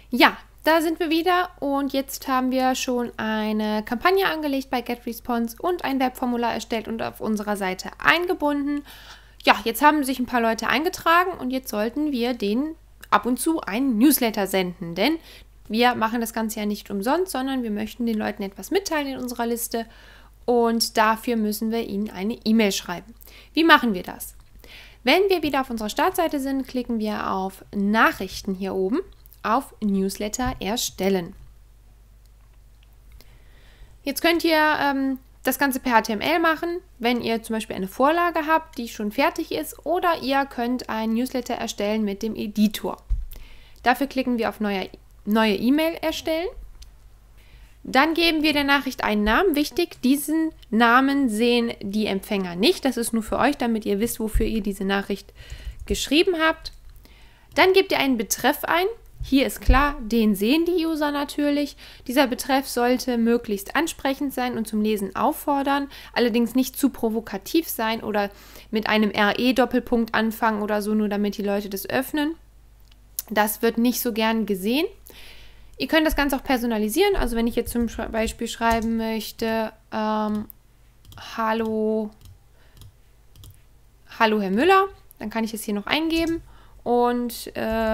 Ja, da sind wir wieder und jetzt haben wir schon eine Kampagne angelegt bei GetResponse und ein Webformular erstellt und auf unserer Seite eingebunden. Ja, jetzt haben sich ein paar Leute eingetragen und jetzt sollten wir denen ab und zu einen Newsletter senden, denn wir machen das Ganze ja nicht umsonst, sondern wir möchten den Leuten etwas mitteilen in unserer Liste und dafür müssen wir ihnen eine E-Mail schreiben. Wie machen wir das? Wenn wir wieder auf unserer Startseite sind, klicken wir auf Nachrichten hier oben auf Newsletter erstellen. Jetzt könnt ihr das Ganze per HTML machen, wenn ihr zum Beispiel eine Vorlage habt, die schon fertig ist, oder ihr könnt ein Newsletter erstellen mit dem Editor. Dafür klicken wir auf neue E-Mail erstellen. Dann geben wir der Nachricht einen Namen. Wichtig, diesen Namen sehen die Empfänger nicht. Das ist nur für euch, damit ihr wisst, wofür ihr diese Nachricht geschrieben habt. Dann gebt ihr einen Betreff ein. Hier ist klar, den sehen die User natürlich. Dieser Betreff sollte möglichst ansprechend sein und zum Lesen auffordern, allerdings nicht zu provokativ sein oder mit einem RE-Doppelpunkt anfangen oder so, nur damit die Leute das öffnen. Das wird nicht so gern gesehen. Ihr könnt das Ganze auch personalisieren, also wenn ich jetzt zum Beispiel schreiben möchte, Hallo Herr Müller, dann kann ich es hier noch eingeben und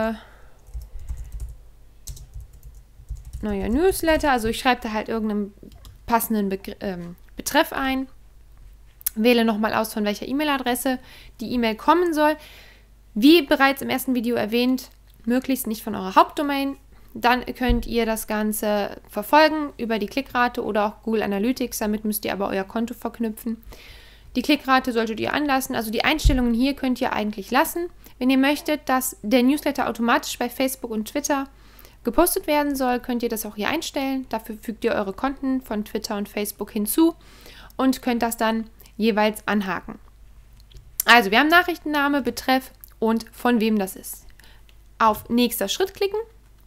neuer Newsletter, also ich schreibe da halt irgendeinen passenden Betreff ein, wähle nochmal aus, von welcher E-Mail-Adresse die E-Mail kommen soll. Wie bereits im ersten Video erwähnt, möglichst nicht von eurer Hauptdomain. Dann könnt ihr das Ganze verfolgen über die Klickrate oder auch Google Analytics, damit müsst ihr aber euer Konto verknüpfen. Die Klickrate solltet ihr anlassen, also die Einstellungen hier könnt ihr eigentlich lassen. Wenn ihr möchtet, dass der Newsletter automatisch bei Facebook und Twitter gepostet werden soll, könnt ihr das auch hier einstellen. Dafür fügt ihr eure Konten von Twitter und Facebook hinzu und könnt das dann jeweils anhaken. Also wir haben Nachrichtenname, Betreff und von wem das ist. Auf nächster Schritt klicken.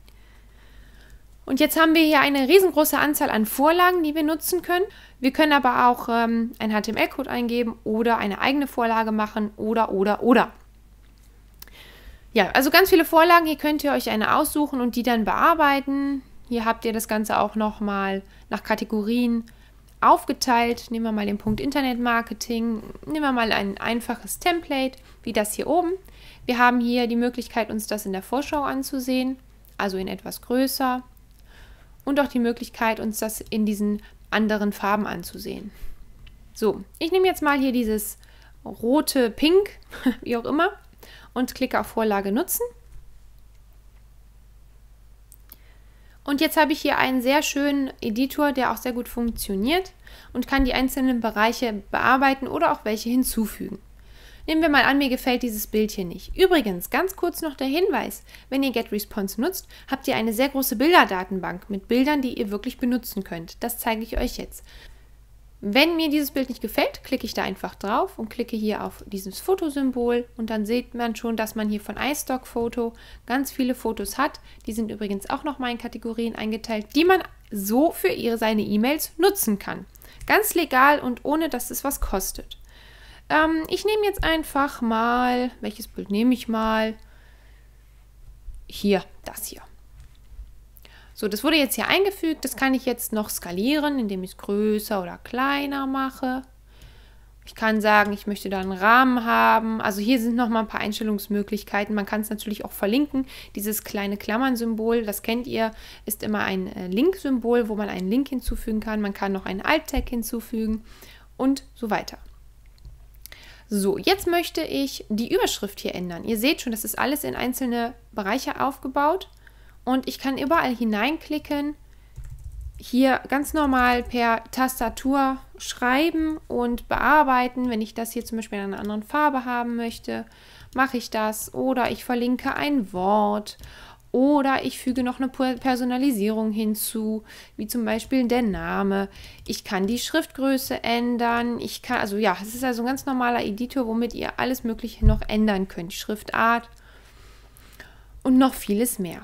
Und jetzt haben wir hier eine riesengroße Anzahl an Vorlagen, die wir nutzen können. Wir können aber auch einen HTML-Code eingeben oder eine eigene Vorlage machen oder. Ja, also ganz viele Vorlagen. Hier könnt ihr euch eine aussuchen und die dann bearbeiten. Hier habt ihr das Ganze auch nochmal nach Kategorien aufgeteilt. Nehmen wir mal den Punkt Internetmarketing. Nehmen wir mal ein einfaches Template, wie das hier oben. Wir haben hier die Möglichkeit, uns das in der Vorschau anzusehen, also in etwas größer. Und auch die Möglichkeit, uns das in diesen anderen Farben anzusehen. So, ich nehme jetzt mal hier dieses rote Pink, wie auch immer, und klicke auf Vorlage nutzen. Und jetzt habe ich hier einen sehr schönen Editor, der auch sehr gut funktioniert und kann die einzelnen Bereiche bearbeiten oder auch welche hinzufügen. Nehmen wir mal an, mir gefällt dieses Bild hier nicht. Übrigens, ganz kurz noch der Hinweis, wenn ihr GetResponse nutzt, habt ihr eine sehr große Bilderdatenbank mit Bildern, die ihr wirklich benutzen könnt. Das zeige ich euch jetzt. Wenn mir dieses Bild nicht gefällt, klicke ich da einfach drauf und klicke hier auf dieses Fotosymbol und dann sieht man schon, dass man hier von iStock-Photo ganz viele Fotos hat. Die sind übrigens auch nochmal in Kategorien eingeteilt, die man so für seine E-Mails nutzen kann. Ganz legal und ohne, dass es was kostet. Ich nehme jetzt einfach mal, welches Bild nehme ich mal? Hier, das hier. So, das wurde jetzt hier eingefügt. Das kann ich jetzt noch skalieren, indem ich es größer oder kleiner mache. Ich kann sagen, ich möchte da einen Rahmen haben. Also hier sind noch mal ein paar Einstellungsmöglichkeiten. Man kann es natürlich auch verlinken. Dieses kleine Klammern-Symbol, das kennt ihr, ist immer ein Link-Symbol, wo man einen Link hinzufügen kann. Man kann noch einen Alt-Tag hinzufügen und so weiter. So, jetzt möchte ich die Überschrift hier ändern. Ihr seht schon, das ist alles in einzelne Bereiche aufgebaut und ich kann überall hineinklicken, hier ganz normal per Tastatur schreiben und bearbeiten. Wenn ich das hier zum Beispiel in einer anderen Farbe haben möchte, mache ich das oder ich verlinke ein Wort oder ich füge noch eine Personalisierung hinzu, wie zum Beispiel der Name. Ich kann die Schriftgröße ändern. Es ist also ein ganz normaler Editor, womit ihr alles Mögliche noch ändern könnt. Schriftart und noch vieles mehr.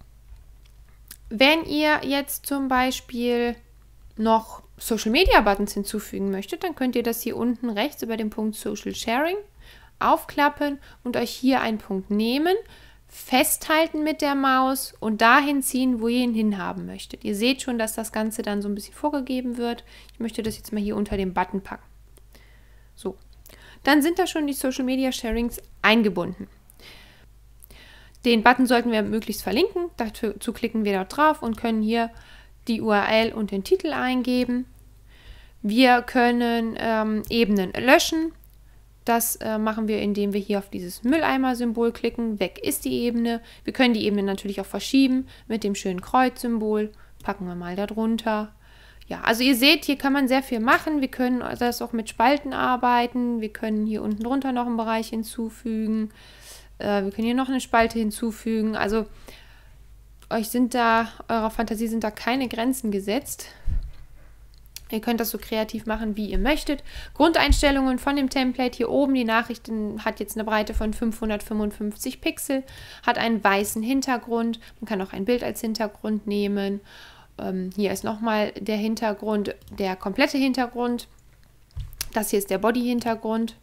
Wenn ihr jetzt zum Beispiel noch Social Media Buttons hinzufügen möchtet, dann könnt ihr das hier unten rechts über den Punkt Social Sharing aufklappen und euch hier einen Punkt nehmen festhalten mit der Maus und dahin ziehen, wo ihr ihn hinhaben möchtet. Ihr seht schon, dass das Ganze dann so ein bisschen vorgegeben wird. Ich möchte das jetzt mal hier unter den Button packen. So, dann sind da schon die Social Media Sharings eingebunden. Den Button sollten wir möglichst verlinken. Dazu klicken wir dort drauf und können hier die URL und den Titel eingeben. Wir können Ebenen löschen. Das machen wir, indem wir hier auf dieses Mülleimer-Symbol klicken. Weg ist die Ebene. Wir können die Ebene natürlich auch verschieben mit dem schönen Kreuzsymbol. Packen wir mal da drunter. Ja, also ihr seht, hier kann man sehr viel machen. Wir können das auch mit Spalten arbeiten. Wir können hier unten drunter noch einen Bereich hinzufügen. Wir können hier noch eine Spalte hinzufügen. Also eurer Fantasie sind da keine Grenzen gesetzt. Ihr könnt das so kreativ machen, wie ihr möchtet. Grundeinstellungen von dem Template hier oben. Die Nachricht hat jetzt eine Breite von 555 Pixel, hat einen weißen Hintergrund. Man kann auch ein Bild als Hintergrund nehmen. Hier ist nochmal der Hintergrund, der komplette Hintergrund. Das hier ist der Body-Hintergrund.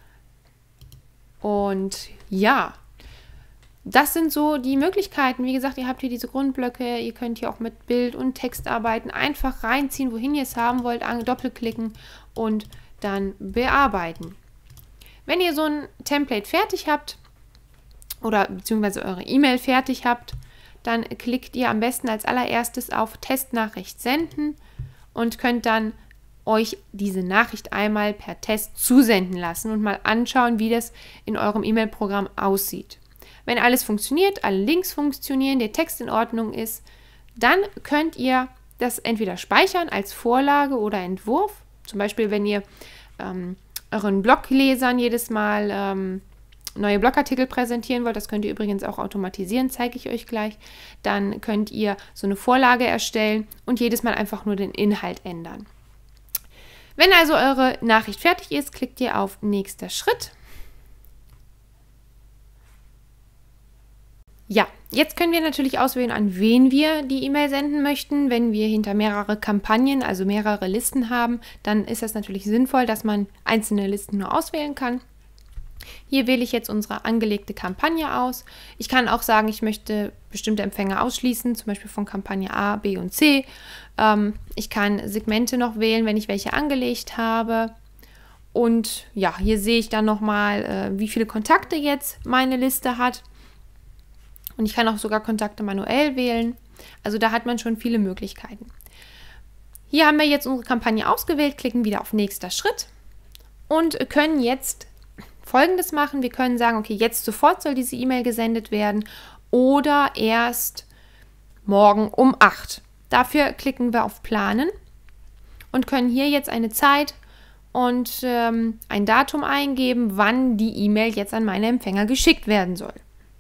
Und ja, das sind so die Möglichkeiten. Wie gesagt, ihr habt hier diese Grundblöcke, ihr könnt hier auch mit Bild und Text arbeiten. Einfach reinziehen, wohin ihr es haben wollt, doppelklicken und dann bearbeiten. Wenn ihr so ein Template fertig habt oder beziehungsweise eure E-Mail fertig habt, dann klickt ihr am besten als allererstes auf Testnachricht senden und könnt dann euch diese Nachricht einmal per Test zusenden lassen und mal anschauen, wie das in eurem E-Mail-Programm aussieht. Wenn alles funktioniert, alle Links funktionieren, der Text in Ordnung ist, dann könnt ihr das entweder speichern als Vorlage oder Entwurf. Zum Beispiel, wenn ihr euren Bloglesern jedes Mal neue Blogartikel präsentieren wollt, das könnt ihr übrigens auch automatisieren, zeige ich euch gleich, dann könnt ihr so eine Vorlage erstellen und jedes Mal einfach nur den Inhalt ändern. Wenn also eure Nachricht fertig ist, klickt ihr auf Nächster Schritt. Ja, jetzt können wir natürlich auswählen, an wen wir die E-Mail senden möchten. Wenn wir hinter mehrere Kampagnen, also mehrere Listen haben, dann ist das natürlich sinnvoll, dass man einzelne Listen nur auswählen kann. Hier wähle ich jetzt unsere angelegte Kampagne aus. Ich kann auch sagen, ich möchte bestimmte Empfänger ausschließen, zum Beispiel von Kampagne A, B und C. Ich kann Segmente noch wählen, wenn ich welche angelegt habe. Und ja, hier sehe ich dann nochmal, wie viele Kontakte jetzt meine Liste hat. Und ich kann auch sogar Kontakte manuell wählen. Also da hat man schon viele Möglichkeiten. Hier haben wir jetzt unsere Kampagne ausgewählt, klicken wieder auf Nächster Schritt und können jetzt Folgendes machen. Wir können sagen, okay, jetzt sofort soll diese E-Mail gesendet werden oder erst morgen um 8. Dafür klicken wir auf Planen und können hier jetzt eine Zeit und ein Datum eingeben, wann die E-Mail jetzt an meine Empfänger geschickt werden soll.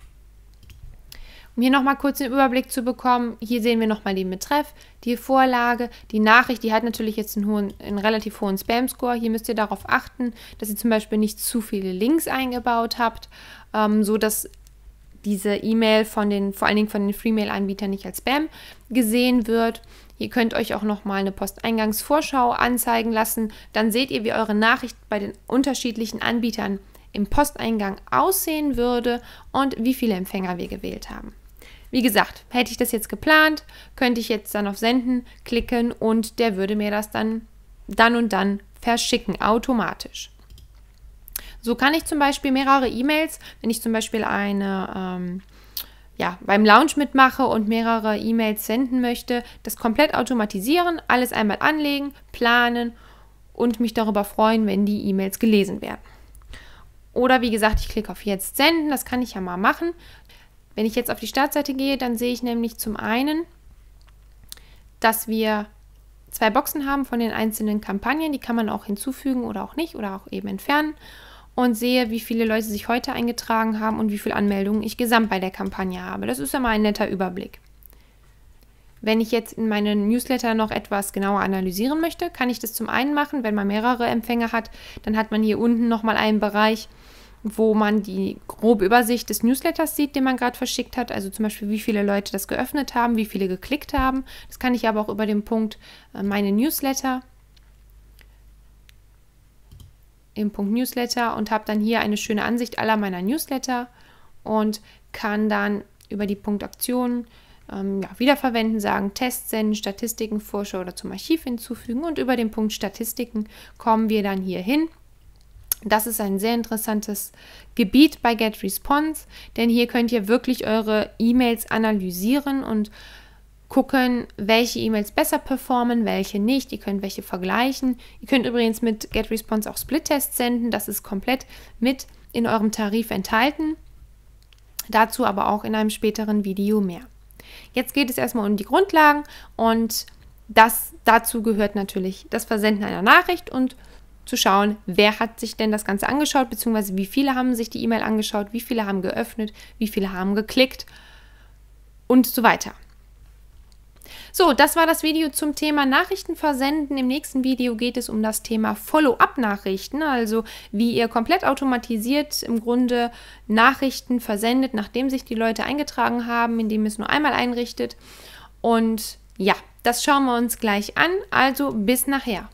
Um hier nochmal kurz den Überblick zu bekommen, hier sehen wir nochmal den Betreff, die Vorlage, die Nachricht, die hat natürlich jetzt einen relativ hohen Spam-Score. Hier müsst ihr darauf achten, dass ihr zum Beispiel nicht zu viele Links eingebaut habt, so dass diese E-Mail vor allen Dingen von den Freemail-Anbietern nicht als Spam gesehen wird. Ihr könnt euch auch nochmal eine Posteingangsvorschau anzeigen lassen. Dann seht ihr, wie eure Nachricht bei den unterschiedlichen Anbietern im Posteingang aussehen würde und wie viele Empfänger wir gewählt haben. Wie gesagt, hätte ich das jetzt geplant, könnte ich jetzt dann auf Senden klicken und der würde mir das dann und dann verschicken, automatisch. So kann ich zum Beispiel mehrere E-Mails, wenn ich zum Beispiel beim Launch mitmache und mehrere E-Mails senden möchte, das komplett automatisieren, alles einmal anlegen, planen und mich darüber freuen, wenn die E-Mails gelesen werden. Oder wie gesagt, ich klicke auf Jetzt senden, das kann ich ja mal machen. Wenn ich jetzt auf die Startseite gehe, dann sehe ich nämlich zum einen, dass wir 2 Boxen haben von den einzelnen Kampagnen, die kann man auch hinzufügen oder auch nicht oder auch eben entfernen und sehe, wie viele Leute sich heute eingetragen haben und wie viele Anmeldungen ich gesamt bei der Kampagne habe. Das ist ja mal ein netter Überblick. Wenn ich jetzt in meinen Newsletter noch etwas genauer analysieren möchte, kann ich das zum einen machen, wenn man mehrere Empfänger hat, dann hat man hier unten nochmal einen Bereich, wo man die grobe Übersicht des Newsletters sieht, den man gerade verschickt hat. Also zum Beispiel, wie viele Leute das geöffnet haben, wie viele geklickt haben. Das kann ich aber auch über den Punkt meine Newsletter, im Punkt Newsletter und habe dann hier eine schöne Ansicht aller meiner Newsletter und kann dann über die Punkt Aktionen wiederverwenden, sagen Test senden, Statistiken, Vorschau oder zum Archiv hinzufügen, und über den Punkt Statistiken kommen wir dann hier hin. Das ist ein sehr interessantes Gebiet bei GetResponse, denn hier könnt ihr wirklich eure E-Mails analysieren und gucken, welche E-Mails besser performen, welche nicht. Ihr könnt welche vergleichen. Ihr könnt übrigens mit GetResponse auch Split-Tests senden. Das ist komplett mit in eurem Tarif enthalten. Dazu aber auch in einem späteren Video mehr. Jetzt geht es erstmal um die Grundlagen, und dazu gehört natürlich das Versenden einer Nachricht und zu schauen, wer hat sich denn das Ganze angeschaut, beziehungsweise wie viele haben sich die E-Mail angeschaut, wie viele haben geöffnet, wie viele haben geklickt und so weiter. So, das war das Video zum Thema Nachrichten versenden. Im nächsten Video geht es um das Thema Follow-up-Nachrichten, also wie ihr komplett automatisiert im Grunde Nachrichten versendet, nachdem sich die Leute eingetragen haben, indem ihr es nur einmal einrichtet. Und ja, das schauen wir uns gleich an. Also bis nachher.